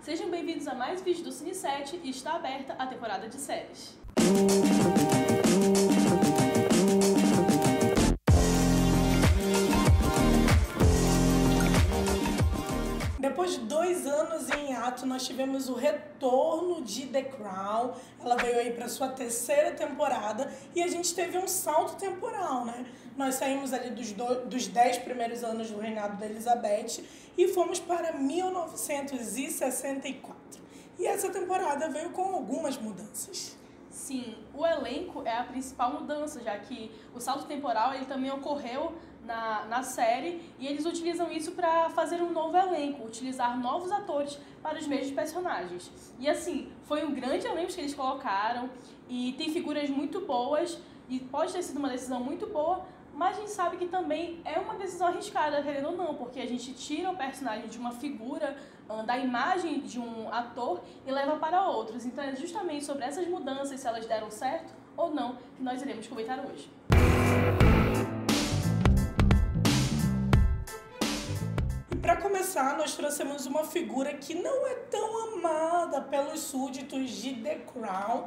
Sejam bem-vindos a mais um vídeo do Cine7 e está aberta a temporada de séries. Depois de 2 anos em hiato, nós tivemos o retorno de The Crown. Ela veio aí para sua 3ª temporada e a gente teve um salto temporal, né? Nós saímos ali dos 10 primeiros anos do reinado da Elizabeth e fomos para 1964. E essa temporada veio com algumas mudanças. Sim, o elenco é a principal mudança, já que o salto temporal ele também ocorreu na série e eles utilizam isso para fazer um novo elenco, utilizar novos atores para os mesmos personagens. E assim, foi um grande elenco que eles colocaram e tem figuras muito boas e pode ter sido uma decisão muito boa, mas a gente sabe que também é uma decisão arriscada, querendo ou não, porque a gente tira o personagem de uma figura, da imagem de um ator e leva para outros. Então é justamente sobre essas mudanças, se elas deram certo ou não, que nós iremos comentar hoje. Para começar, nós trouxemos uma figura que não é tão amada pelos súditos de The Crown,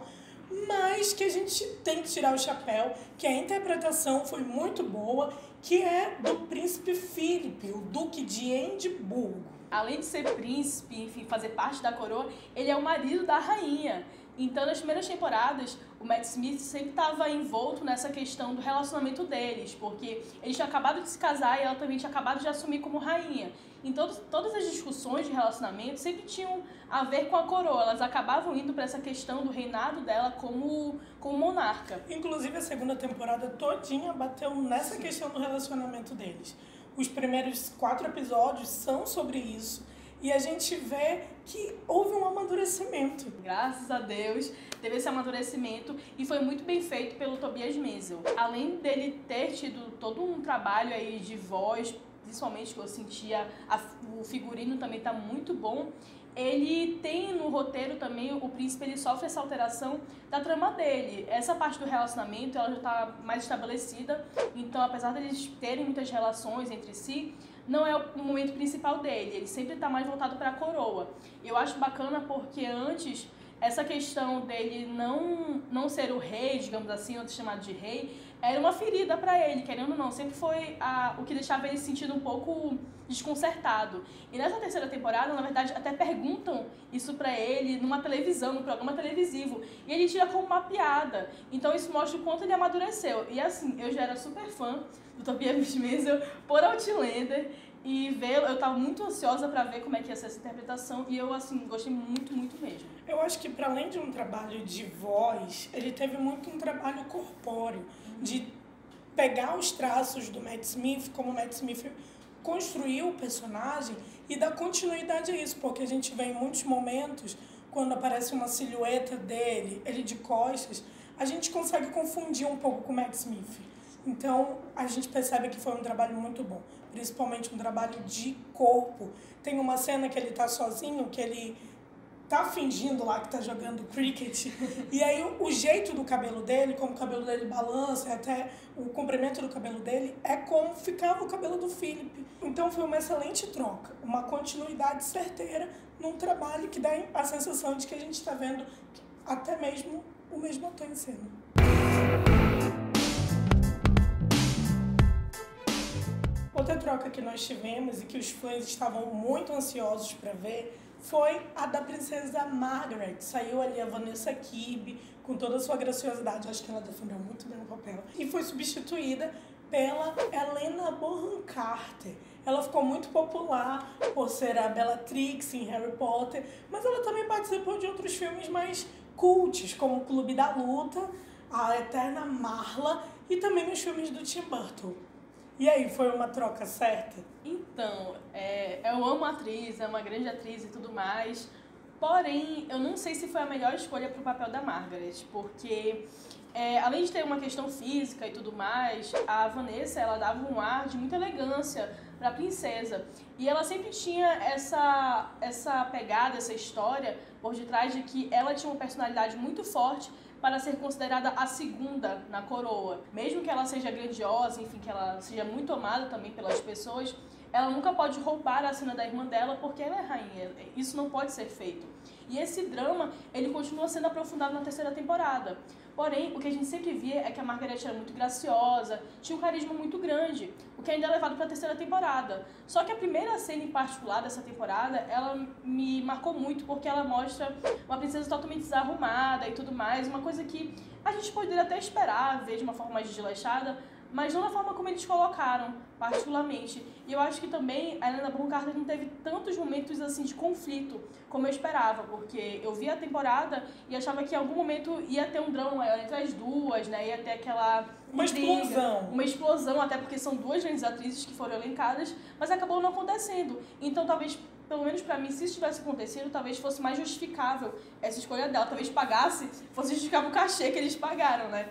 mas que a gente tem que tirar o chapéu, que a interpretação foi muito boa, que é do príncipe Philip, o duque de Edimburgo. Além de ser príncipe, enfim, fazer parte da coroa, ele é o marido da rainha. Então, nas primeiras temporadas, o Matt Smith sempre estava envolto nessa questão do relacionamento deles, porque eles tinham acabado de se casar e ela também tinha acabado de assumir como rainha. Então, todas as discussões de relacionamento sempre tinham a ver com a coroa. Elas acabavam indo para essa questão do reinado dela como monarca. Inclusive, a 2ª temporada todinha bateu nessa questão do relacionamento deles. Os primeiros 4 episódios são sobre isso. E a gente vê que houve um amadurecimento. Graças a Deus, teve esse amadurecimento e foi muito bem feito pelo Tobias Menzies. Além dele ter tido todo um trabalho aí de voz, principalmente que eu sentia, o figurino também tá muito bom. Ele tem no roteiro também, o príncipe ele sofre essa alteração da trama dele. Essa parte do relacionamento ela já está mais estabelecida, então apesar deles terem muitas relações entre si, não é o momento principal dele, ele sempre está mais voltado para a coroa. Eu acho bacana porque antes, essa questão dele não ser o rei, digamos assim, ou ser chamado de rei, era uma ferida para ele, querendo ou não, sempre foi o que deixava ele se sentindo um pouco desconcertado. E nessa 3ª temporada, na verdade, até perguntam isso para ele numa televisão, num programa televisivo, e ele tira como uma piada. Então isso mostra o quanto ele amadureceu. E assim, eu já era super fã do Tobias Menzies por Outlander, e eu estava muito ansiosa para ver como é que ia ser essa interpretação, e eu, assim, gostei muito, muito mesmo. Eu acho que, para além de um trabalho de voz, ele teve muito um trabalho corpóreo, de pegar os traços do Matt Smith, como o Matt Smith construiu o personagem, e dar continuidade a isso, porque a gente vê em muitos momentos, quando aparece uma silhueta dele, ele de costas, a gente consegue confundir um pouco com o Matt Smith. Então, a gente percebe que foi um trabalho muito bom, principalmente um trabalho de corpo. Tem uma cena que ele tá sozinho, que ele tá fingindo lá que tá jogando cricket, e aí o jeito do cabelo dele, como o cabelo dele balança, até o comprimento do cabelo dele, é como ficava o cabelo do Philip. Então foi uma excelente troca, uma continuidade certeira num trabalho que dá a sensação de que a gente tá vendo até mesmo o mesmo ator em cena. Outra troca que nós tivemos e que os fãs estavam muito ansiosos para ver foi a da princesa Margaret. Saiu ali a Vanessa Kirby com toda a sua graciosidade, acho que ela defendeu muito bem o papel, e foi substituída pela Helena Bonham Carter. Ela ficou muito popular por ser a Bellatrix em Harry Potter, mas ela também participou de outros filmes mais cults, como o Clube da Luta, a Eterna Marla e também nos filmes do Tim Burton. E aí, foi uma troca certa? Então, eu amo a atriz, é uma grande atriz e tudo mais, porém, eu não sei se foi a melhor escolha para o papel da Margaret, porque além de ter uma questão física e tudo mais, a Vanessa, ela dava um ar de muita elegância para a princesa, e ela sempre tinha essa pegada, essa história por detrás de que ela tinha uma personalidade muito forte para ser considerada a segunda na coroa. Mesmo que ela seja grandiosa, enfim, que ela seja muito amada também pelas pessoas, ela nunca pode roubar a cena da irmã dela porque ela é rainha. Isso não pode ser feito. E esse drama, ele continua sendo aprofundado na terceira temporada. Porém, o que a gente sempre via é que a Margaret era muito graciosa, tinha um carisma muito grande, o que ainda é levado para a terceira temporada. Só que a primeira cena em particular dessa temporada, ela me marcou muito porque ela mostra uma princesa totalmente desarrumada e tudo mais, uma coisa que a gente poderia até esperar ver de uma forma mais desleixada, mas não da forma como eles colocaram, particularmente. E eu acho que também a Helena Bonham Carter não teve tantos momentos assim de conflito como eu esperava, porque eu vi a temporada e achava que em algum momento ia ter um drama maior entre as duas, né? Ia ter aquela uma explosão, até porque são duas grandes atrizes que foram elencadas, mas acabou não acontecendo. Então talvez, pelo menos pra mim, se isso tivesse acontecido, talvez fosse mais justificável essa escolha dela, talvez fosse justificável o cachê que eles pagaram, né?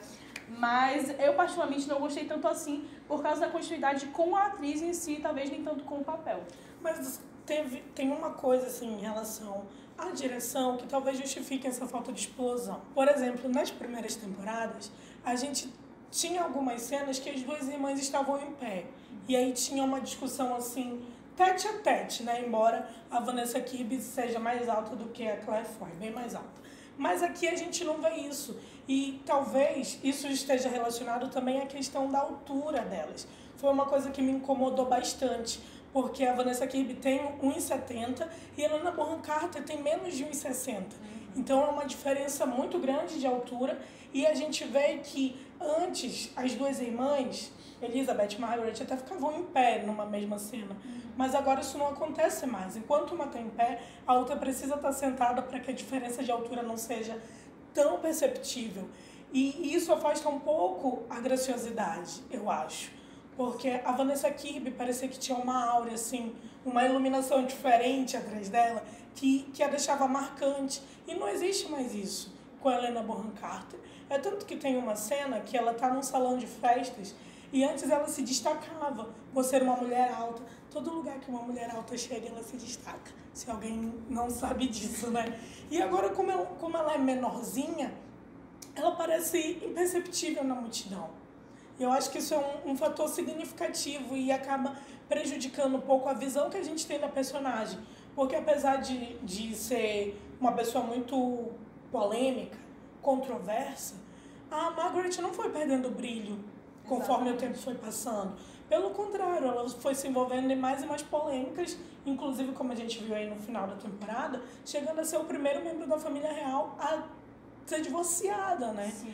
Mas eu particularmente não gostei tanto assim por causa da continuidade com a atriz em si, talvez nem tanto com o papel. Mas tem uma coisa assim em relação à direção que talvez justifique essa falta de explosão. Por exemplo, nas primeiras temporadas, a gente tinha algumas cenas que as duas irmãs estavam em pé. E aí tinha uma discussão assim, tete a tete, né? Embora a Vanessa Kirby seja mais alta do que a Claire Foy, bem mais alta. Mas aqui a gente não vê isso. E talvez isso esteja relacionado também à questão da altura delas. Foi uma coisa que me incomodou bastante, porque a Vanessa Kirby tem 1,70 e a Helena Bonham Carter tem menos de 1,60. Então é uma diferença muito grande de altura e a gente vê que antes as duas irmãs, Elizabeth e Margaret, até ficavam em pé numa mesma cena. Mas agora isso não acontece mais. Enquanto uma está em pé, a outra precisa estar sentada para que a diferença de altura não seja tão perceptível. E isso afasta um pouco a graciosidade, eu acho. Porque a Vanessa Kirby parecia que tinha uma aura, assim, uma iluminação diferente atrás dela, que a deixava marcante. E não existe mais isso com a Helena Bonham Carter. É tanto que tem uma cena que ela está num salão de festas e antes ela se destacava por ser uma mulher alta. Todo lugar que uma mulher alta chega, ela se destaca. Se alguém não sabe disso, né? E agora, como ela é menorzinha, ela parece imperceptível na multidão. Eu acho que isso é um fator significativo e acaba prejudicando um pouco a visão que a gente tem da personagem. Porque apesar de ser uma pessoa muito polêmica, controversa, a Margaret não foi perdendo brilho conforme o tempo foi passando. Pelo contrário, ela foi se envolvendo em mais e mais polêmicas, inclusive, como a gente viu aí no final da temporada, chegando a ser o primeiro membro da família real a ser divorciada, né? Sim.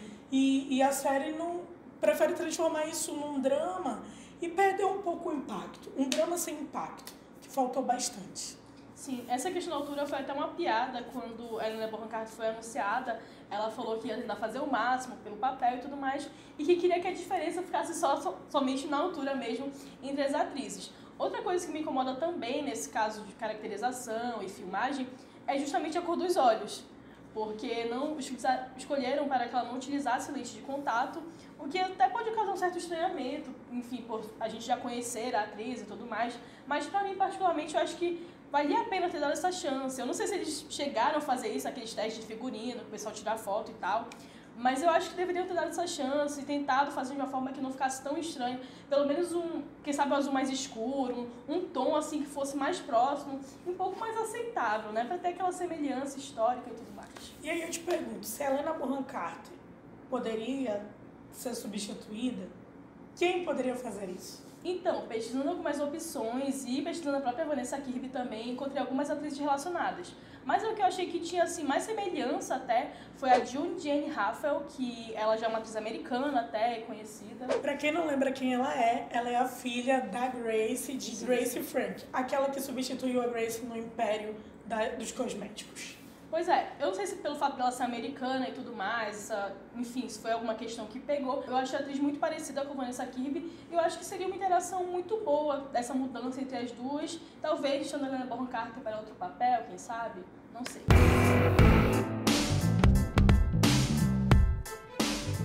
E a série não prefere transformar isso num drama e perdeu um pouco o impacto. Um drama sem impacto, que faltou bastante. Sim, essa questão da altura foi até uma piada quando a Helena Bonham Carter foi anunciada. Ela falou que ia tentar fazer o máximo pelo papel e tudo mais e que queria que a diferença ficasse somente na altura mesmo entre as atrizes. Outra coisa que me incomoda também nesse caso de caracterização e filmagem é justamente a cor dos olhos, porque os escolheram para que ela não utilizasse lente de contato, o que até pode causar um certo estranhamento, enfim, por a gente já conhecer a atriz e tudo mais, mas para mim particularmente eu acho que valia a pena ter dado essa chance. Eu não sei se eles chegaram a fazer isso, aqueles testes de figurino, que o pessoal tirar foto e tal, mas eu acho que deveriam ter dado essa chance e tentado fazer de uma forma que não ficasse tão estranho. Pelo menos quem sabe, um azul mais escuro, um tom assim que fosse mais próximo, um pouco mais aceitável, né? Pra ter aquela semelhança histórica e tudo mais. E aí eu te pergunto, se a Helena Bonham Carter poderia ser substituída, quem poderia fazer isso? Então, pesquisando algumas opções e pesquisando a própria Vanessa Kirby também, encontrei algumas atrizes relacionadas. Mas o que eu achei que tinha assim, mais semelhança até foi a June Raphael, que ela já é uma atriz americana até, conhecida. Pra quem não lembra quem ela é a filha da Grace, de Grace Frank, aquela que substituiu a Grace no Império dos Cosméticos. Pois é, eu não sei se pelo fato dela ser americana e tudo mais, enfim, se foi alguma questão que pegou. Eu acho a atriz muito parecida com a Vanessa Kirby e eu acho que seria uma interação muito boa dessa mudança entre as duas. Talvez deixando a Helena Bonham Carter para outro papel, quem sabe? Não sei.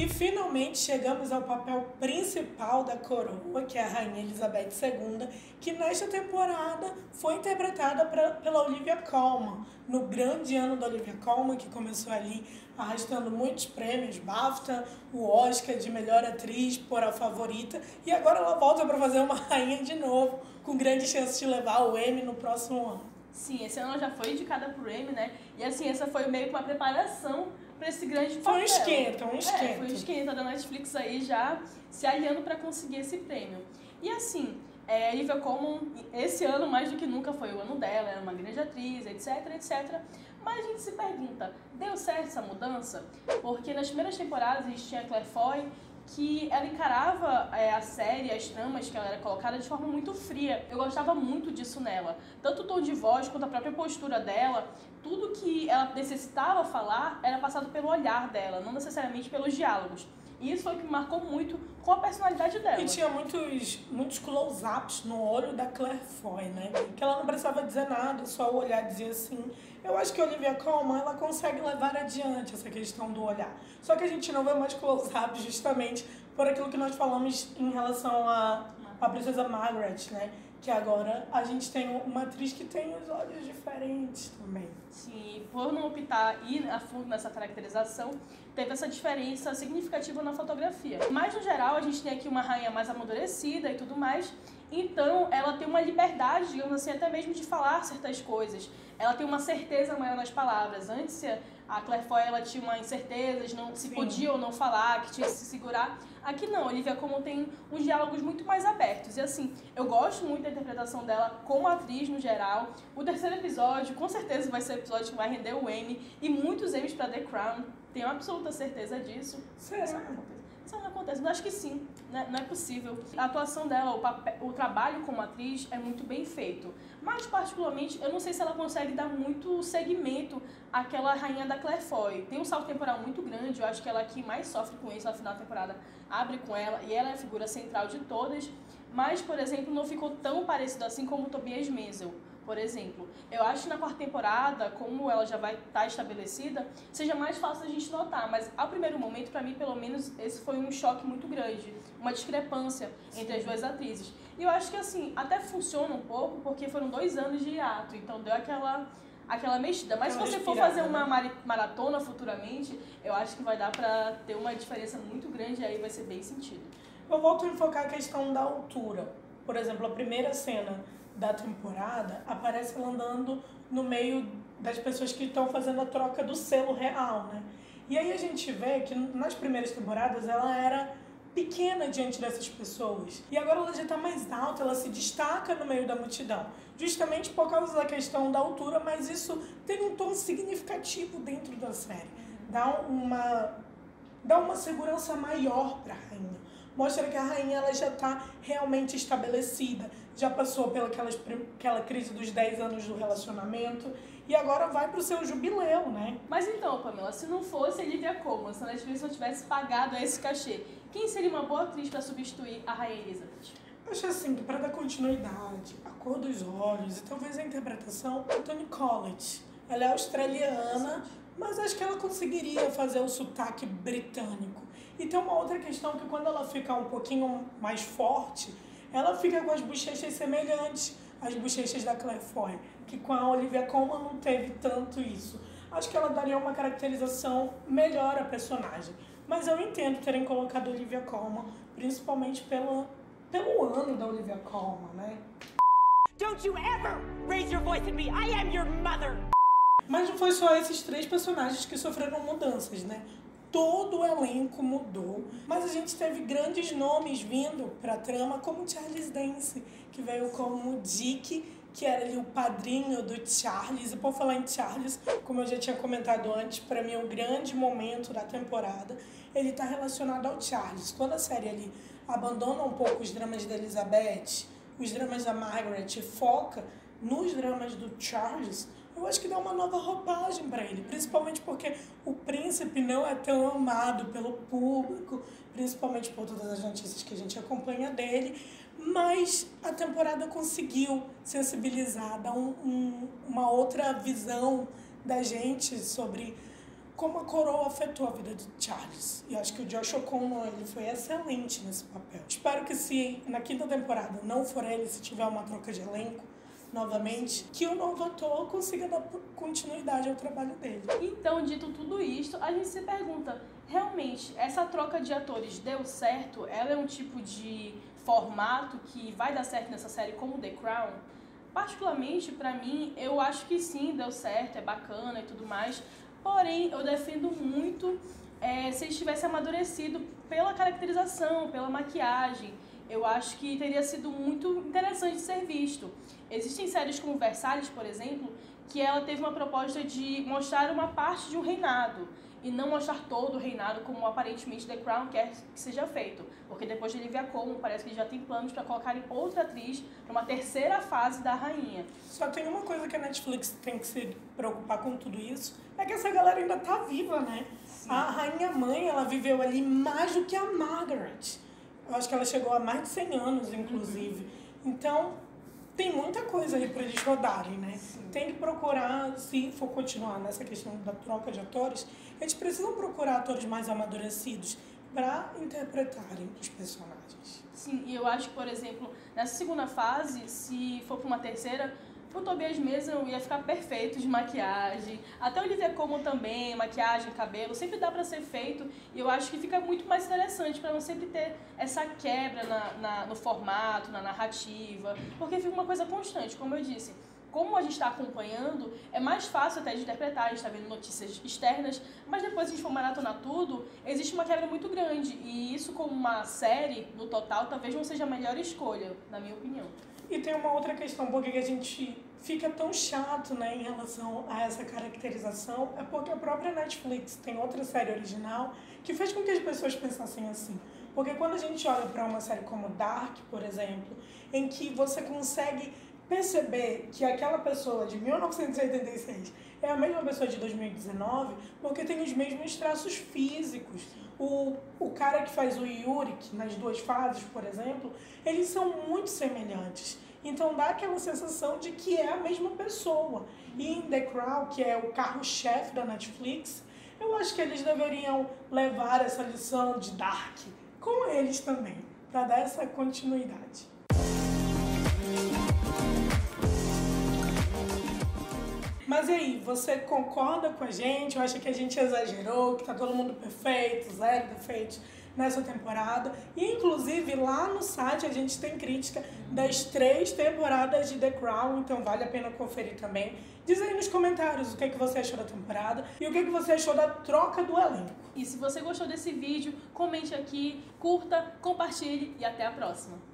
E finalmente chegamos ao papel principal da coroa, que é a Rainha Elizabeth II, que nesta temporada foi interpretada pela Olivia Colman, no grande ano da Olivia Colman, que começou ali arrastando muitos prêmios, BAFTA, o Oscar de melhor atriz por A Favorita, e agora ela volta para fazer uma rainha de novo, com grande chance de levar o Emmy no próximo ano. Sim, esse ano ela já foi indicada pro Emmy, né? E assim, essa foi meio que uma preparação para esse grande papel. Foi um esquenta. Foi um esquenta da Netflix aí já se aliando para conseguir esse prêmio. E assim, a Olivia Colman, esse ano mais do que nunca foi o ano dela, ela é uma grande atriz, etc, etc. Mas a gente se pergunta, deu certo essa mudança? Porque nas primeiras temporadas a gente tinha a Claire Foy, que ela encarava a série, as tramas que ela era colocada de forma muito fria. Eu gostava muito disso nela. Tanto o tom de voz quanto a própria postura dela, tudo que ela necessitava falar era passado pelo olhar dela, não necessariamente pelos diálogos. E isso foi o que me marcou muito com a personalidade dela. E tinha muitos close-ups no olho da Claire Foy, né? Que ela não precisava dizer nada, só o olhar dizia assim. Eu acho que a Olivia Colman, ela consegue levar adiante essa questão do olhar. Só que a gente não vê mais close-ups justamente por aquilo que nós falamos em relação à Princesa Margaret, né? Que agora a gente tem uma atriz que tem os olhos diferentes também. Sim, por não optar ir a fundo nessa caracterização, teve essa diferença significativa na fotografia. Mas, no geral, a gente tem aqui uma rainha mais amadurecida e tudo mais, então ela tem uma liberdade, digamos assim, até mesmo de falar certas coisas. Ela tem uma certeza maior nas palavras. Antes, a Claire Foy, ela tinha uma incerteza de não, se podia ou não falar, que tinha que se segurar. Aqui não, a Olivia Colman tem uns diálogos muito mais abertos. E assim, eu gosto muito da interpretação dela como atriz no geral. O terceiro episódio, com certeza, vai ser o episódio que vai render o Emmy. E muitos Emmys pra The Crown. Tenho absoluta certeza disso. Isso não acontece, mas acho que sim, né? Não é possível. A atuação dela, o trabalho como atriz é muito bem feito. Mas, particularmente, eu não sei se ela consegue dar muito segmento àquela rainha da Claire Foy. Tem um salto temporal muito grande, eu acho que ela é que mais sofre com isso. No final da temporada abre com ela, e ela é a figura central de todas. Mas, por exemplo, não ficou tão parecido assim como o Tobias Menzies. Por exemplo, eu acho que na quarta temporada, como ela já vai estar estabelecida, seja mais fácil a gente notar. Mas, ao primeiro momento, para mim, pelo menos, esse foi um choque muito grande. Uma discrepância entre as duas atrizes. E eu acho que, assim, até funciona um pouco, porque foram 2 anos de hiato. Então, deu aquela mexida. Mas se você for fazer uma maratona futuramente, eu acho que vai dar pra ter uma diferença muito grande e aí vai ser bem sentido. Eu volto a enfocar a questão da altura. Por exemplo, a primeira cena da temporada aparece ela andando no meio das pessoas que estão fazendo a troca do selo real, né? E aí a gente vê que nas primeiras temporadas ela era pequena diante dessas pessoas. E agora ela já está mais alta, ela se destaca no meio da multidão. Justamente por causa da questão da altura, mas isso tem um tom significativo dentro da série. Dá uma segurança maior para a rainha. Mostra que a rainha ela já está realmente estabelecida, já passou aquela crise dos 10 anos do relacionamento e agora vai pro seu jubileu, né? Mas então, Pamela, se não fosse a Olivia Colman, se a Netflix não tivesse pagado esse cachê, quem seria uma boa atriz para substituir a Rainha Elizabeth? Eu acho assim, que para dar continuidade, a cor dos olhos e talvez a interpretação, a Toni Collett. Ela é australiana, mas acho que ela conseguiria fazer o sotaque britânico. E tem uma outra questão que quando ela fica um pouquinho mais forte, ela fica com as bochechas semelhantes às bochechas da Claire Foy, que com a Olivia Colman não teve tanto isso. Acho que ela daria uma caracterização melhor à personagem. Mas eu entendo terem colocado a Olivia Colman, principalmente pelo ano da Olivia Colman, né? Don't you ever raise your voice at me. I am your mother. Mas não foi só esses 3 personagens que sofreram mudanças, né? Todo o elenco mudou, mas a gente teve grandes nomes vindo para a trama, como Charles Dance, que veio como Dick, que era ali o padrinho do Charles. E por falar em Charles, como eu já tinha comentado antes, para mim o grande momento da temporada, ele está relacionado ao Charles. Quando a série ali abandona um pouco os dramas da Elizabeth, os dramas da Margaret, e foca nos dramas do Charles, eu acho que dá uma nova roupagem para ele, principalmente porque o príncipe não é tão amado pelo público, principalmente por todas as notícias que a gente acompanha dele, mas a temporada conseguiu sensibilizar, dar uma outra visão da gente sobre como a coroa afetou a vida de Charles. E acho que o Josh O'Connor, ele foi excelente nesse papel. Espero que se na quinta temporada não for ele, se tiver uma troca de elenco, novamente, que o novo ator consiga dar continuidade ao trabalho dele. Então, dito tudo isto, a gente se pergunta, realmente, essa troca de atores deu certo? Ela é um tipo de formato que vai dar certo nessa série como The Crown? Particularmente, pra mim, eu acho que sim, deu certo, é bacana e tudo mais. Porém, eu defendo muito se eles tivessem amadurecido pela caracterização, pela maquiagem. Eu acho que teria sido muito interessante de ser visto. Existem séries como Versalhes, por exemplo, que ela teve uma proposta de mostrar uma parte de um reinado e não mostrar todo o reinado como aparentemente The Crown quer que seja feito. Porque depois de Olivia Colman, parece que eles já tem planos para colocarem outra atriz para uma terceira fase da rainha. Só tem uma coisa que a Netflix tem que se preocupar com tudo isso, é que essa galera ainda tá viva, né? Sim. A rainha mãe, ela viveu ali mais do que a Margaret. Eu acho que ela chegou a mais de 100 anos, inclusive. Então, tem muita coisa aí pra eles rodarem, né? Sim. Tem que procurar, se for continuar nessa questão da troca de atores, eles precisam procurar atores mais amadurecidos para interpretarem os personagens. Sim, e eu acho que, por exemplo, nessa segunda fase, se for para uma terceira, o Tobias Menzies ia ficar perfeito de maquiagem. Até o Olivia Colman também, maquiagem, cabelo, sempre dá para ser feito. E eu acho que fica muito mais interessante para não sempre ter essa quebra no formato, na narrativa. Porque fica uma coisa constante, como eu disse. Como a gente está acompanhando, é mais fácil até de interpretar, a gente está vendo notícias externas, mas depois a gente for maratonar tudo, existe uma quebra muito grande. E isso, como uma série, no total, talvez não seja a melhor escolha, na minha opinião. E tem uma outra questão, porque a gente fica tão chato, né, em relação a essa caracterização, é porque a própria Netflix tem outra série original que fez com que as pessoas pensassem assim. Porque quando a gente olha para uma série como Dark, por exemplo, em que você consegue perceber que aquela pessoa de 1986 é a mesma pessoa de 2019, porque tem os mesmos traços físicos. O cara que faz o Yurik nas duas fases, por exemplo, eles são muito semelhantes. Então dá aquela sensação de que é a mesma pessoa. E em The Crown, que é o carro-chefe da Netflix, eu acho que eles deveriam levar essa lição de Dark com eles também, para dar essa continuidade. Mas e aí, você concorda com a gente? Ou acha que a gente exagerou, que tá todo mundo perfeito, zero defeitos nessa temporada? E inclusive lá no site a gente tem crítica das 3 temporadas de The Crown, então vale a pena conferir também. Diz aí nos comentários o que você achou da temporada e o que você achou da troca do elenco. E se você gostou desse vídeo, comente aqui, curta, compartilhe e até a próxima.